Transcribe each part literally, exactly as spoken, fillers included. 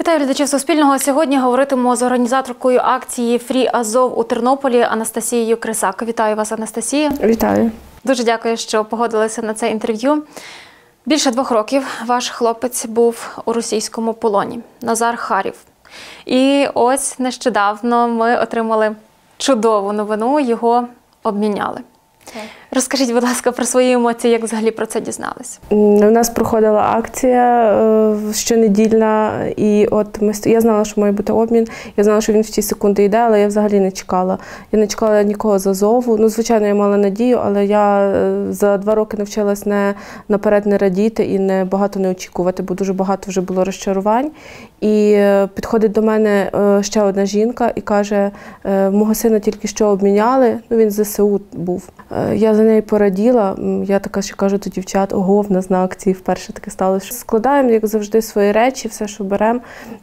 Вітаю глядачів Суспільного. Сьогодні говоритимемо з організаторкою акції «Фрі Азов» у Тернополі Анастасією Крисак. Вітаю вас, Анастасія. Вітаю. Дуже дякую, що погодилися на це інтерв'ю. Більше двох років ваш хлопець був у російському полоні. Назар Харів. І ось нещодавно ми отримали чудову новину, його обміняли. Так. Розкажіть, будь ласка, про свої емоції, як взагалі про це дізналися? У нас проходила акція щонедільна, і от ми, я знала, що має бути обмін, я знала, що він в ті секунди йде, але я взагалі не чекала. Я не чекала нікого з Азову. Ну, звичайно, я мала надію, але я за два роки навчилась не наперед не радіти і не багато не очікувати, бо дуже багато вже було розчарувань. І підходить до мене ще одна жінка і каже, мого сина тільки що обміняли, ну він з ЗСУ був. Я за нею пораділа, я така ще кажу до дівчат, ого, в нас на акції вперше таке сталося. Складаємо, як завжди, свої речі, все, що беремо.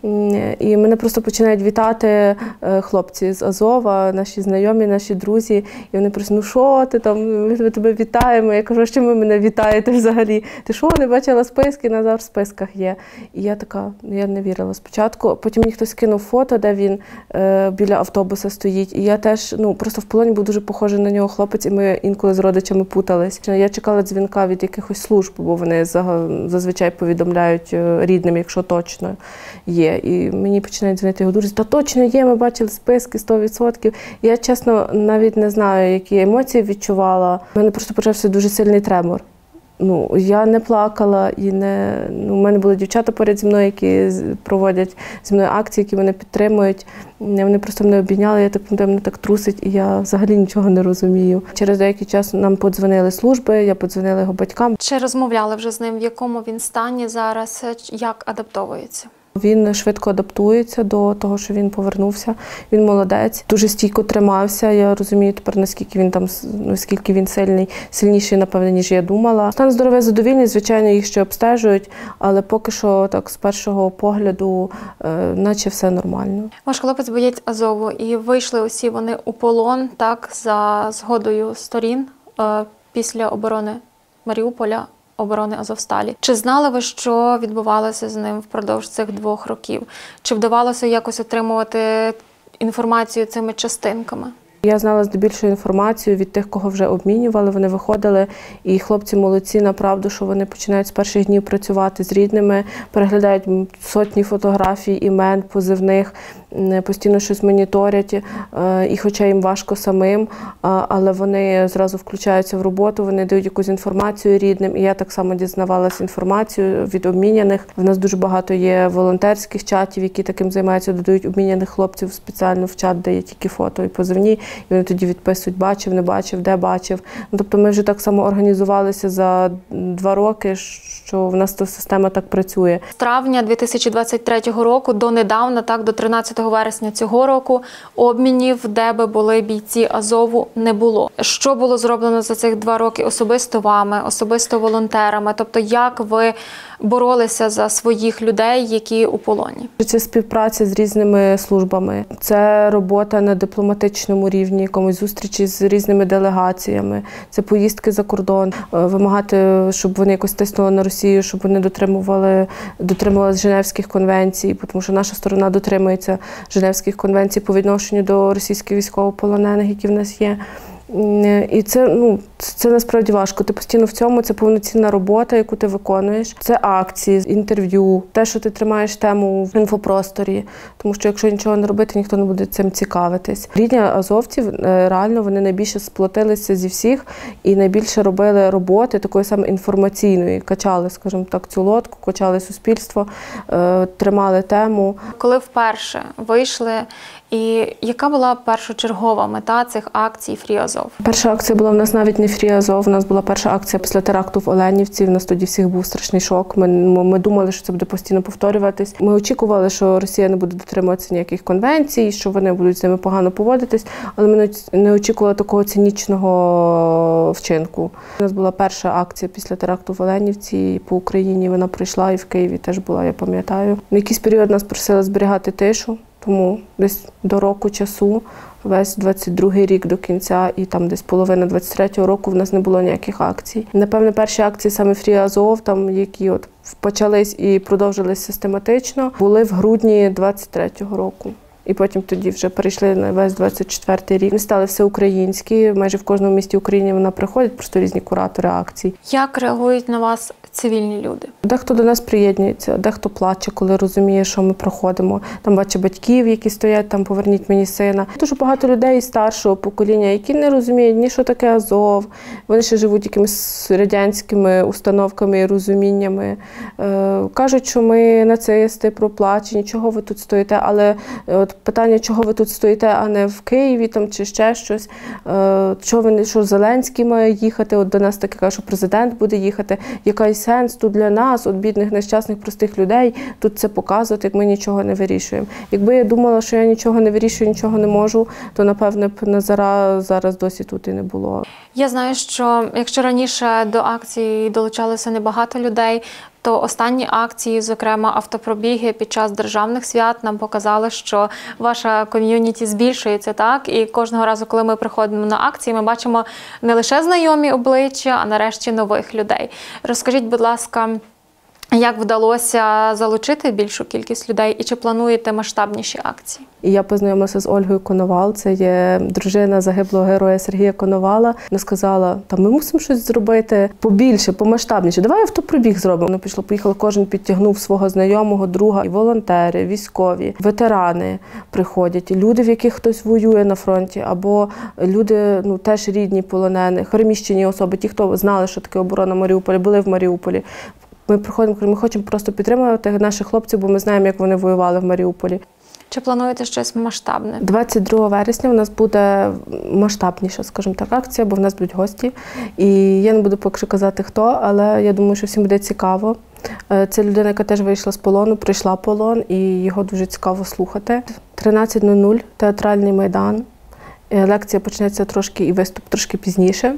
І мене просто починають вітати хлопці з Азова, наші знайомі, наші друзі. І вони просто, ну що ти там, ми тебе вітаємо. Я кажу, що ви мене вітаєте взагалі? Ти що, не бачила списки? Назар в списках є. І я така, я не вірила спочатку. Потім мені хтось кинув фото, де він е, біля автобуса стоїть. І я теж, ну, просто в полоні був дуже похожий на нього хлопець, і ми інколи з родичами путались. Я чекала дзвінка від якихось служб, бо вони зазвичай повідомляють рідним, якщо точно є. І мені починають дзвонити його друзі, та точно є, ми бачили списки сто відсотків. Я, чесно, навіть не знаю, які емоції відчувала. У мене просто почався дуже сильний тремор. Ну, я не плакала, і не... Ну, у мене були дівчата поряд зі мною, які проводять зі мною акції, які мене підтримують. Вони просто мене обійняли, я так пам'ятаю, мене так трусить, і я взагалі нічого не розумію. Через деякий час нам подзвонили служби, я подзвонила його батькам. Чи розмовляли вже з ним, в якому він стані зараз, як адаптовується? Він швидко адаптується до того, що він повернувся. Він молодець, дуже стійко тримався. Я розумію тепер, наскільки він там, наскільки він сильний, сильніший, напевно, ніж я думала. Стан здоров'я задовільний, звичайно, їх ще обстежують, але поки що так з першого погляду, наче все нормально. Ваш хлопець боєць Азову, і вийшли усі вони у полон, так, за згодою сторін після оборони Маріуполя, оборони Азовсталі. Чи знали ви, що відбувалося з ним впродовж цих двох років? Чи вдавалося якось отримувати інформацію цими частинками? Я знала здебільшого інформацію від тих, кого вже обмінювали, вони виходили, і хлопці молодці, направду, що вони починають з перших днів працювати з рідними, переглядають сотні фотографій, імен, позивних, постійно щось моніторять, і хоча їм важко самим, але вони зразу включаються в роботу, вони дають якусь інформацію рідним, і я так само дізнавалася інформацію від обміняних. В нас дуже багато є волонтерських чатів, які таким займаються, додають обміняних хлопців спеціально в чат, де є тільки фото і позивні, і вони тоді відписують, бачив, не бачив, де бачив. Ну, тобто ми вже так само організувалися за два роки, що в нас та система так працює. З травня дві тисячі двадцять третього року до недавна, так, до тринадцятого вересня цього року, обмінів, де би були бійці Азову, не було. Що було зроблено за цих два роки особисто вами, особисто волонтерами? Тобто, як ви боролися за своїх людей, які у полоні? Це співпраця з різними службами. Це робота на дипломатичному рівні, якомусь зустрічі з різними делегаціями. Це поїздки за кордон, вимагати, щоб вони якось тиснули на Росію, щоб вони дотримували, дотримувалися Женевських конвенцій, тому що наша сторона дотримується Женевських конвенцій по відношенню до російських військовополонених, які в нас є. І це, ну, це насправді важко. Ти постійно в цьому, це повноцінна робота, яку ти виконуєш. Це акції, інтерв'ю, те, що ти тримаєш тему в інфопросторі. Тому що якщо нічого не робити, ніхто не буде цим цікавитись. Рідні азовців, реально, вони найбільше сплотилися зі всіх і найбільше робили роботи такої саме інформаційної. Качали, скажімо так, цю лодку, качали суспільство, тримали тему. Коли вперше вийшли, і яка була першочергова мета цих акцій «Фрі Азов»? Перша акція була в нас навіть не «Фрі Азов», у нас була перша акція після теракту в Оленівці, в нас тоді всіх був страшний шок, ми, ми думали, що це буде постійно повторюватись. Ми очікували, що Росія не буде дотримуватися ніяких конвенцій, що вони будуть з ними погано поводитись, але ми не очікували такого цинічного вчинку. У нас була перша акція після теракту в Оленівці, і по Україні вона пройшла, і в Києві теж була, я пам'ятаю. На якийсь період нас просили зберігати тишу, Тому десь до року часу, весь двадцять другий рік до кінця і там десь половина двадцять третього року в нас не було ніяких акцій. Напевно, перші акції саме Free Азов, там, які от почались і продовжились систематично, були в грудні двадцять третього року. І потім тоді вже перейшли на весь двадцять четвертий рік. Вони стали всеукраїнські, майже в кожному місті України вона приходить, просто різні куратори акцій. Як реагують на вас цивільні люди? Дехто до нас приєднується, дехто плаче, коли розуміє, що ми проходимо. Там бачить батьків, які стоять, там поверніть мені сина. Дуже багато людей старшого покоління, які не розуміють ні що таке Азов. Вони ще живуть якимись радянськими установками і розуміннями. Е, кажуть, що ми нацисти, проплачені, чого ви тут стоїте, але от питання, чого ви тут стоїте, а не в Києві там, чи ще щось. Е, чого ви, що Зеленський має їхати, от до нас таке каже, що президент буде їхати. Якийсь сенс тут для нас, от бідних, нещасних, простих людей, тут це показувати, як ми нічого не вирішуємо. Якби я думала, що я нічого не вирішую, нічого не можу, то, напевне, б Назара зараз досі тут і не було. Я знаю, що якщо раніше до акції долучалося небагато людей, то останні акції, зокрема автопробіги під час державних свят, нам показали, що ваша ком'юніті збільшується, так? І кожного разу, коли ми приходимо на акції, ми бачимо не лише знайомі обличчя, а нарешті нових людей. Розкажіть, будь ласка, як вдалося залучити більшу кількість людей і чи плануєте масштабніші акції? І я познайомилася з Ольгою Коновал, це є дружина загиблого героя Сергія Коновала. Вона сказала, та ми мусимо щось зробити побільше, помасштабніше. Давай автопробіг зробимо. Вона пішла, поїхала, кожен підтягнув свого знайомого, друга. І волонтери, військові, ветерани приходять, люди, в яких хтось воює на фронті, або люди, ну, теж рідні полонених, переміщені особи, ті, хто знали, що таке оборона Маріуполя, були в Маріуполі. Ми приходимо, ми хочемо просто підтримувати наших хлопців, бо ми знаємо, як вони воювали в Маріуполі. Чи плануєте щось масштабне? двадцять другого вересня у нас буде масштабніша, скажімо так, акція, бо в нас будуть гості. І я не буду поки що казати, хто, але я думаю, що всім буде цікаво. Це людина, яка теж вийшла з полону, пройшла полон, і його дуже цікаво слухати. тринадцять нуль нуль, театральний майдан. Лекція почнеться трошки і виступ трошки пізніше.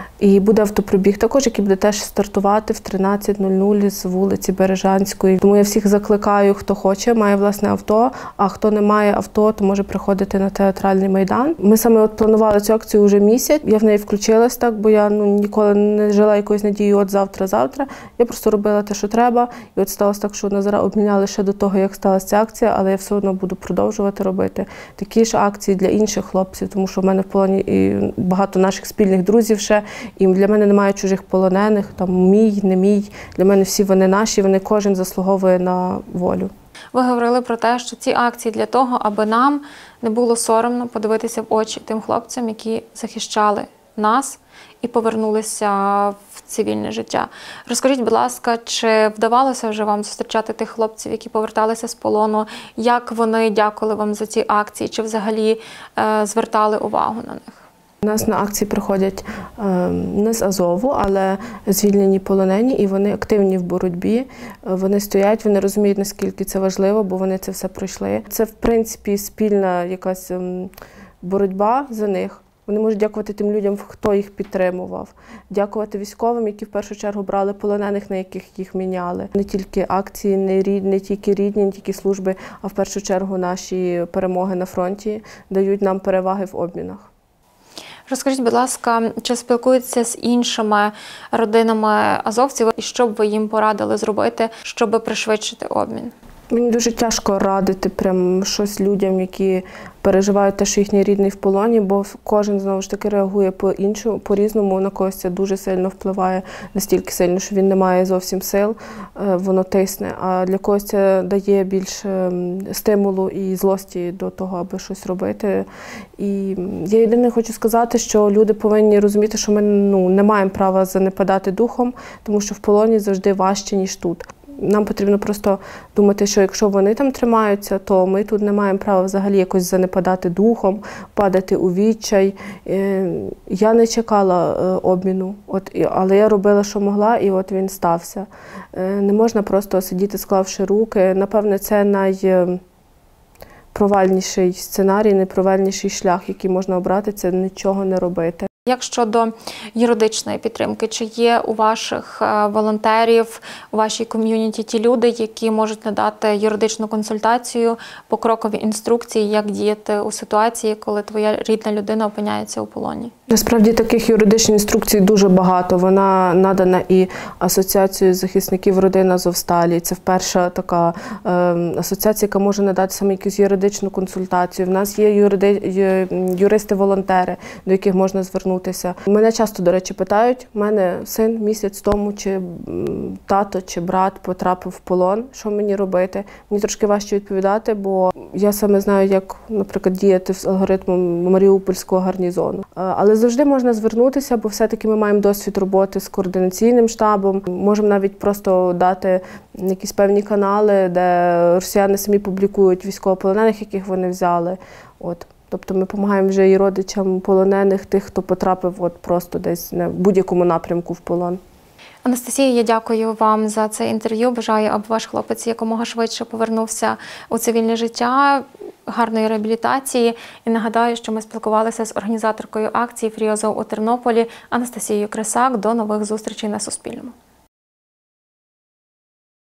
І буде автопробіг також, який буде теж стартувати в тринадцять нуль нуль з вулиці Бережанської. Тому я всіх закликаю, хто хоче, має власне авто, а хто не має авто, то може приходити на театральний майдан. Ми саме от планували цю акцію вже місяць, я в неї включилась так, бо я ну, ніколи не жила якоюсь надією от завтра-завтра. Я просто робила те, що треба. І от сталося так, що Назара обміняли ще до того, як сталася ця акція, але я все одно буду продовжувати робити такі ж акції для інших хлопців, тому що в мене в полоні і багато наших спільних друзів ще. І для мене немає чужих полонених, там мій, не мій. Для мене всі вони наші, вони кожен заслуговує на волю. Ви говорили про те, що ці акції для того, аби нам не було соромно подивитися в очі тим хлопцям, які захищали нас і повернулися в цивільне життя. Розкажіть, будь ласка, чи вдавалося вже вам зустрічати тих хлопців, які поверталися з полону? Як вони дякували вам за ці акції? Чи взагалі е, звертали увагу на них? У нас на акції приходять е, не з Азову, але звільнені полонені, і вони активні в боротьбі. Вони стоять, вони розуміють, наскільки це важливо, бо вони це все пройшли. Це, в принципі, спільна якась е, боротьба за них. Вони можуть дякувати тим людям, хто їх підтримував. Дякувати військовим, які в першу чергу брали полонених, на яких їх міняли. Не тільки акції, не, рід, не тільки рідні, не тільки служби, а в першу чергу наші перемоги на фронті дають нам переваги в обмінах. Розкажіть, будь ласка, чи спілкуєтеся з іншими родинами азовців і що б ви їм порадили зробити, щоб пришвидшити обмін? Мені дуже тяжко радити прям щось людям, які переживають те, що їхній рідний в полоні, бо кожен, знову ж таки, реагує по-іншому, по-різному, на когось це дуже сильно впливає, настільки сильно, що він не має зовсім сил, воно тисне, а для когось це дає більше стимулу і злості до того, аби щось робити. І я єдине хочу сказати, що люди повинні розуміти, що ми ну, не маємо права занепадати духом, тому що в полоні завжди важче, ніж тут. Нам потрібно просто думати, що якщо вони там тримаються, то ми тут не маємо права взагалі якось занепадати духом, падати у відчай. Я не чекала обміну, от, але я робила, що могла, і от він стався. Не можна просто сидіти, склавши руки. Напевне, це найпровальніший сценарій, найпровальніший шлях, який можна обрати, це нічого не робити. Як щодо юридичної підтримки? Чи є у ваших волонтерів, у вашій ком'юніті ті люди, які можуть надати юридичну консультацію, покрокові інструкції, як діяти у ситуації, коли твоя рідна людина опиняється у полоні? Насправді таких юридичних інструкцій дуже багато. Вона надана і Асоціацією захисників родин Азовсталі. Це перша така е, асоціація, яка може надати саме якусь юридичну консультацію. В нас є юриди, юристи-волонтери, до яких можна звернутися. Мене часто, до речі, питають, у мене син місяць тому, чи тато, чи брат потрапив в полон, що мені робити? Мені трошки важче відповідати, бо я саме знаю, як, наприклад, діяти з алгоритмом Маріупольського гарнізону. Але завжди можна звернутися, бо все-таки ми маємо досвід роботи з координаційним штабом. Можемо навіть просто дати якісь певні канали, де росіяни самі публікують військовополонених, яких вони взяли. От. Тобто ми допомагаємо вже і родичам полонених, тих, хто потрапив от просто десь на будь-якому напрямку в полон. Анастасія, я дякую вам за це інтерв'ю. Бажаю, аби ваш хлопець якомога швидше повернувся у цивільне життя, гарної реабілітації. І нагадаю, що ми спілкувалися з організаторкою акції «Фрі Азов» у Тернополі Анастасією Крисак. До нових зустрічей на Суспільному.